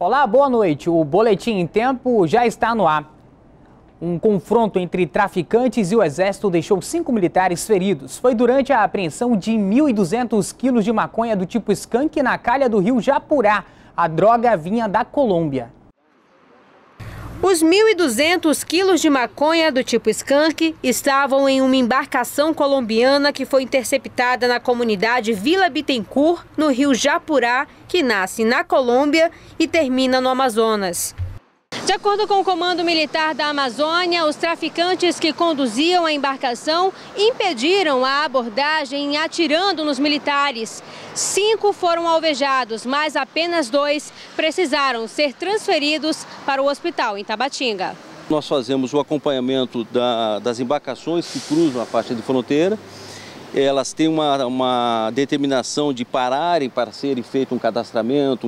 Olá, boa noite. O Boletim em Tempo já está no ar. Um confronto entre traficantes e o Exército deixou 5 militares feridos. Foi durante a apreensão de 1.200 quilos de maconha do tipo skunk na calha do rio Japurá. A droga vinha da Colômbia. Os 1.200 quilos de maconha do tipo skunk estavam em uma embarcação colombiana que foi interceptada na comunidade Vila Bittencourt, no rio Japurá, que nasce na Colômbia e termina no Amazonas. De acordo com o Comando Militar da Amazônia, os traficantes que conduziam a embarcação impediram a abordagem atirando nos militares. 5 foram alvejados, mas apenas 2 precisaram ser transferidos para o hospital em Tabatinga. Nós fazemos o acompanhamento das embarcações que cruzam a faixa de fronteira. Elas têm uma determinação de pararem para serem feito um cadastramento,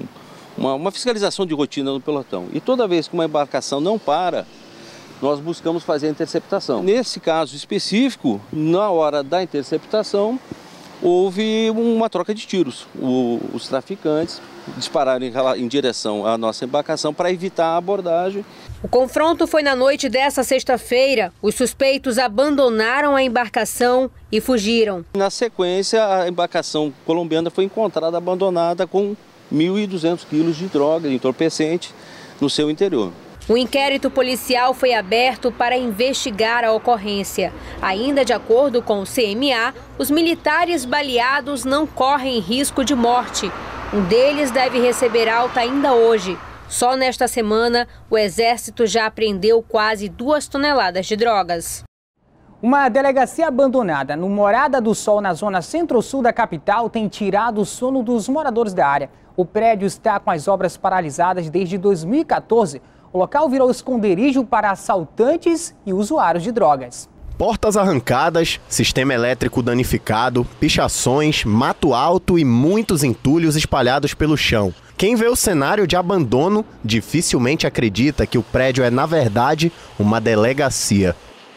uma fiscalização de rotina no pelotão. E toda vez que uma embarcação não para, nós buscamos fazer a interceptação. Nesse caso específico, na hora da interceptação, houve uma troca de tiros. Os traficantes dispararam em direção à nossa embarcação para evitar a abordagem. O confronto foi na noite desta sexta-feira. Os suspeitos abandonaram a embarcação e fugiram. Na sequência, a embarcação colombiana foi encontrada abandonada com 1.200 quilos de droga, de entorpecente, no seu interior. O inquérito policial foi aberto para investigar a ocorrência. Ainda de acordo com o CMA, os militares baleados não correm risco de morte. Um deles deve receber alta ainda hoje. Só nesta semana, o Exército já apreendeu quase 2 toneladas de drogas. Uma delegacia abandonada no Morada do Sol, na zona centro-sul da capital, tem tirado o sono dos moradores da área. O prédio está com as obras paralisadas desde 2014. O local virou esconderijo para assaltantes e usuários de drogas. Portas arrancadas, sistema elétrico danificado, pichações, mato alto e muitos entulhos espalhados pelo chão. Quem vê o cenário de abandono dificilmente acredita que o prédio é, na verdade, uma delegacia.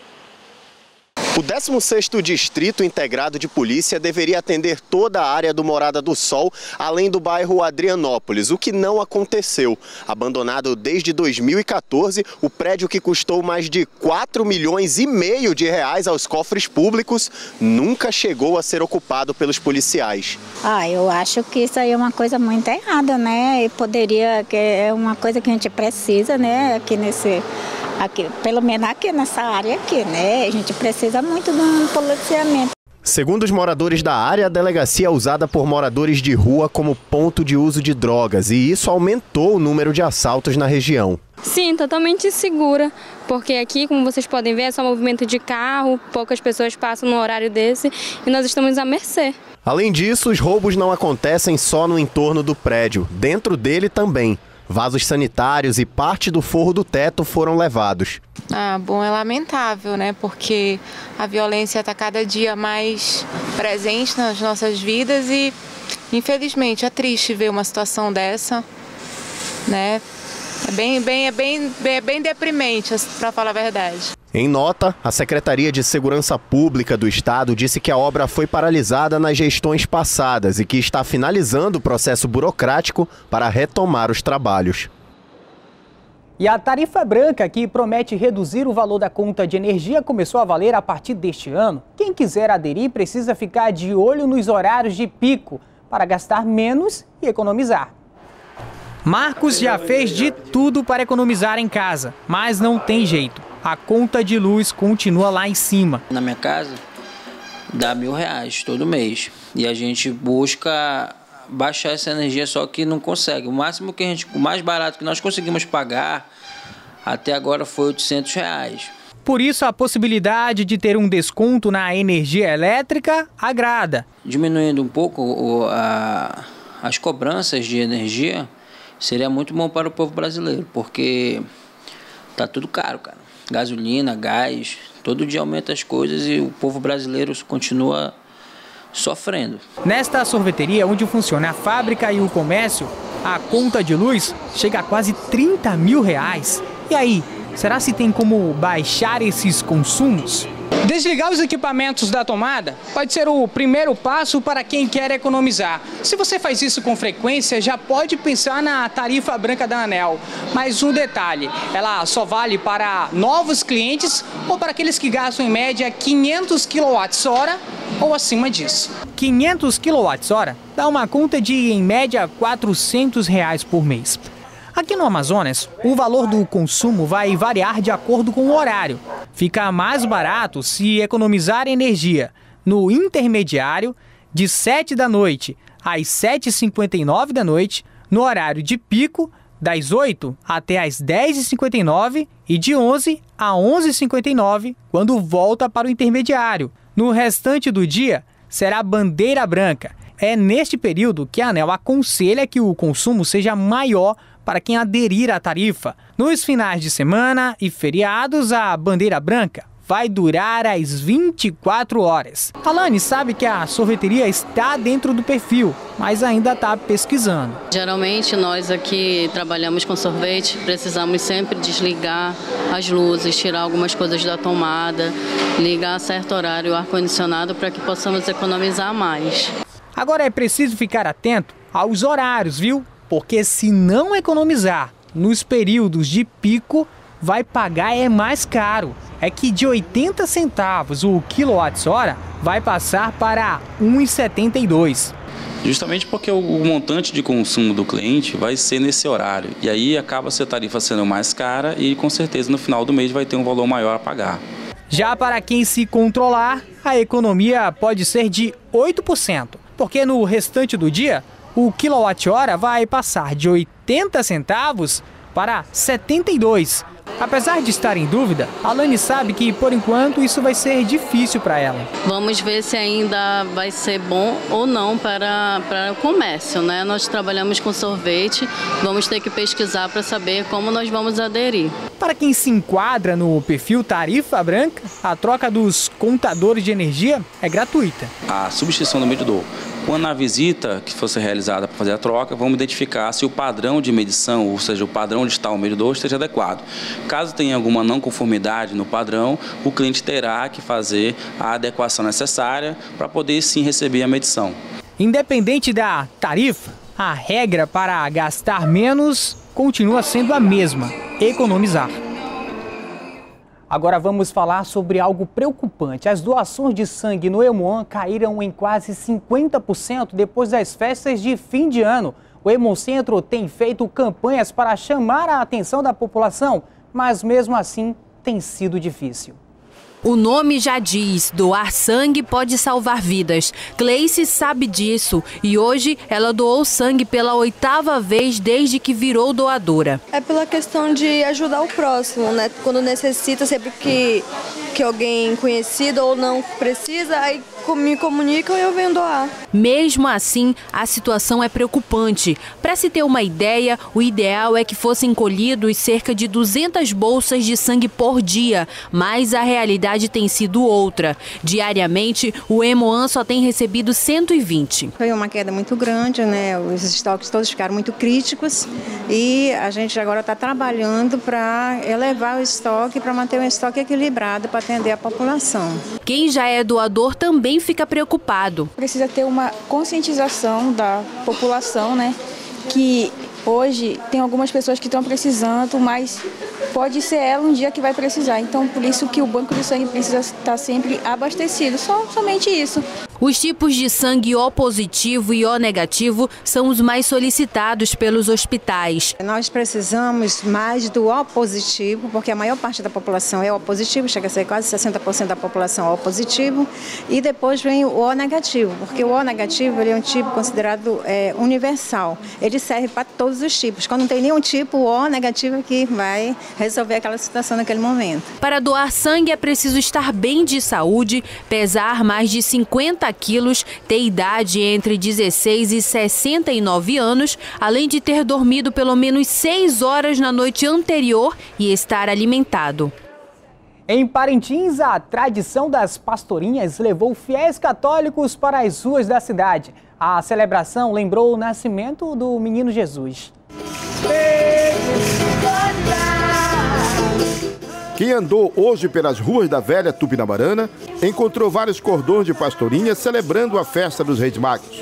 O 16º Distrito Integrado de Polícia deveria atender toda a área do Morada do Sol, além do bairro Adrianópolis, o que não aconteceu. Abandonado desde 2014, o prédio que custou mais de 4,5 milhões de reais aos cofres públicos nunca chegou a ser ocupado pelos policiais. Eu acho que isso aí é uma coisa muito errada, né? E que é uma coisa que a gente precisa, né? Aqui, pelo menos aqui nessa área aqui, né? A gente precisa muito de um policiamento. Segundo os moradores da área, a delegacia é usada por moradores de rua como ponto de uso de drogas e isso aumentou o número de assaltos na região. Sim, totalmente segura, porque aqui, como vocês podem ver, é só movimento de carro, poucas pessoas passam no horário desse e nós estamos à mercê. Além disso, os roubos não acontecem só no entorno do prédio, dentro dele também. Vasos sanitários e parte do forro do teto foram levados. Bom, é lamentável, né? Porque a violência está cada dia mais presente nas nossas vidas e, infelizmente, é triste ver uma situação dessa, né? É bem deprimente, para falar a verdade. Em nota, a Secretaria de Segurança Pública do Estado disse que a obra foi paralisada nas gestões passadas e que está finalizando o processo burocrático para retomar os trabalhos. E a tarifa branca, que promete reduzir o valor da conta de energia, começou a valer a partir deste ano. Quem quiser aderir precisa ficar de olho nos horários de pico para gastar menos e economizar. Marcos já fez de tudo para economizar em casa, mas não tem jeito. A conta de luz continua lá em cima. Na minha casa dá R$1.000 todo mês e a gente busca baixar essa energia, só que não consegue. O mais barato que nós conseguimos pagar até agora foi R$800. Por isso, a possibilidade de ter um desconto na energia elétrica agrada. Diminuindo um pouco as cobranças de energia seria muito bom para o povo brasileiro, porque tá tudo caro, cara. Gasolina, gás, todo dia aumenta as coisas e o povo brasileiro continua sofrendo. Nesta sorveteria, onde funciona a fábrica e o comércio, a conta de luz chega a quase R$30 mil. E aí, será se tem como baixar esses consumos? Desligar os equipamentos da tomada pode ser o primeiro passo para quem quer economizar. Se você faz isso com frequência, já pode pensar na tarifa branca da ANEEL. Mas um detalhe, ela só vale para novos clientes ou para aqueles que gastam em média 500 kWh ou acima disso. 500 kWh dá uma conta de, em média, R$ 400 por mês. Aqui no Amazonas, o valor do consumo vai variar de acordo com o horário. Fica mais barato se economizar energia no intermediário, de 7 da noite às 7h59 da noite, no horário de pico, das 8 até às 10h59 e de 11 a 11h59, quando volta para o intermediário. No restante do dia, será bandeira branca. É neste período que a ANEEL aconselha que o consumo seja maior para quem aderir à tarifa. Nos finais de semana e feriados, a bandeira branca vai durar às 24 horas. Alane sabe que a sorveteria está dentro do perfil, mas ainda está pesquisando. Geralmente nós aqui trabalhamos com sorvete, precisamos sempre desligar as luzes, tirar algumas coisas da tomada, ligar a certo horário o ar-condicionado para que possamos economizar mais. Agora é preciso ficar atento aos horários, viu? Porque se não economizar nos períodos de pico, vai pagar mais caro. É que de 80 centavos o quilowatt-hora vai passar para R$ 1,72. Justamente porque o montante de consumo do cliente vai ser nesse horário. E aí acaba a tarifa sendo mais cara e com certeza no final do mês vai ter um valor maior a pagar. Já para quem se controlar, a economia pode ser de 8%. Porque no restante do dia, o quilowatt-hora vai passar de 80 centavos para 72. Apesar de estar em dúvida, a Alane sabe que, por enquanto, isso vai ser difícil para ela. Vamos ver se ainda vai ser bom ou não para o comércio, né? Nós trabalhamos com sorvete, vamos ter que pesquisar para saber como nós vamos aderir. Para quem se enquadra no perfil tarifa branca, a troca dos contadores de energia é gratuita. A substituição do medidor. Quando a visita que fosse realizada para fazer a troca, vamos identificar se o padrão de medição, ou seja, o padrão de estar o medidor, esteja adequado. Caso tenha alguma não conformidade no padrão, o cliente terá que fazer a adequação necessária para poder sim receber a medição. Independente da tarifa, a regra para gastar menos continua sendo a mesma: economizar. Agora vamos falar sobre algo preocupante. As doações de sangue no Hemoan caíram em quase 50% depois das festas de fim de ano. O Hemocentro tem feito campanhas para chamar a atenção da população, mas mesmo assim tem sido difícil. O nome já diz, doar sangue pode salvar vidas. Cleice sabe disso e hoje ela doou sangue pela 8ª vez desde que virou doadora. É pela questão de ajudar o próximo, né? Quando necessita, sempre que alguém conhecido ou não precisa, aí me comunicam e eu venho doar. Mesmo assim, a situação é preocupante. Para se ter uma ideia, o ideal é que fossem colhidos cerca de 200 bolsas de sangue por dia, mas a realidade tem sido outra. Diariamente, o Hemoan só tem recebido 120. Foi uma queda muito grande, né? Os estoques todos ficaram muito críticos e a gente agora está trabalhando para elevar o estoque, para manter um estoque equilibrado para atender a população. Quem já é doador também fica preocupado. Precisa ter uma conscientização da população, né? Que hoje tem algumas pessoas que estão precisando, mas pode ser ela um dia que vai precisar. Então, por isso que o banco de sangue precisa estar sempre abastecido. Somente isso. Os tipos de sangue O positivo e O negativo são os mais solicitados pelos hospitais. Nós precisamos mais do O positivo, porque a maior parte da população é O positivo, chega a ser quase 60% da população O positivo, e depois vem o O negativo, porque o O negativo ele é um tipo considerado universal. Ele serve para todos os tipos. Quando não tem nenhum tipo, o O negativo é que vai resolver aquela situação naquele momento. Para doar sangue é preciso estar bem de saúde, pesar mais de 50 quilos, ter idade entre 16 e 69 anos, além de ter dormido pelo menos 6 horas na noite anterior e estar alimentado. Em Parintins, a tradição das pastorinhas levou fiéis católicos para as ruas da cidade. A celebração lembrou o nascimento do menino Jesus. Quem andou hoje pelas ruas da velha Tupinamarana encontrou vários cordões de pastorinha celebrando a festa dos Reis Magos.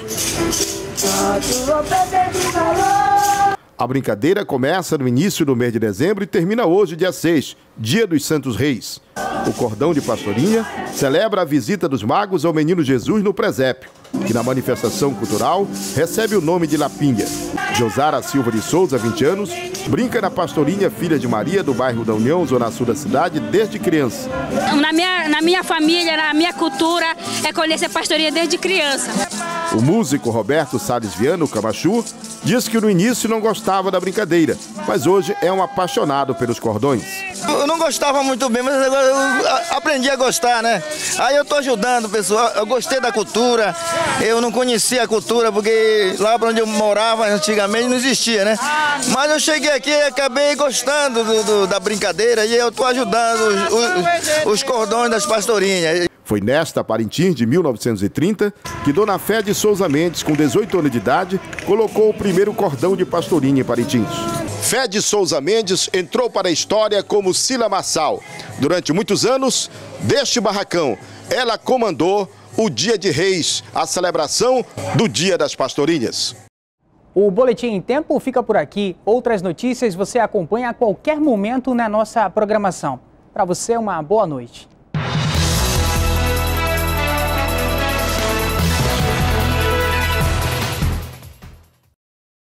A brincadeira começa no início do mês de dezembro e termina hoje, dia 6, dia dos Santos Reis. O cordão de pastorinha celebra a visita dos magos ao menino Jesus no presépio, que na manifestação cultural recebe o nome de Lapinha. Josara Silva de Souza, 20 anos, brinca na pastorinha Filha de Maria, do bairro da União, zona sul da cidade, desde criança. Na minha família, na minha cultura, é conhecer a pastorinha desde criança. O músico Roberto Salles Viana, o Camachu, diz que no início não gostava da brincadeira, mas hoje é um apaixonado pelos cordões. Eu não gostava muito bem, mas agora eu aprendi a gostar, né? Aí eu tô ajudando o pessoal, eu gostei da cultura, eu não conhecia a cultura, porque lá para onde eu morava antigamente não existia, né? Mas eu cheguei aqui e acabei gostando da brincadeira e eu tô ajudando os cordões das pastorinhas. Foi nesta Parintins de 1930 que Dona Fé de Souza Mendes, com 18 anos de idade, colocou o primeiro cordão de pastorinha em Parintins. Fé de Souza Mendes entrou para a história como Sila Massal. Durante muitos anos, deste barracão, ela comandou o Dia de Reis, a celebração do Dia das Pastorinhas. O Boletim em Tempo fica por aqui. Outras notícias você acompanha a qualquer momento na nossa programação. Para você, uma boa noite.